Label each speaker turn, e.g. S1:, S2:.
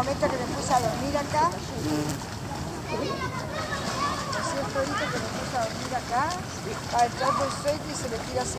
S1: momento que me puse a dormir acá. Así el florito que me puse a dormir acá, para entrar por el sueño y se me tira así.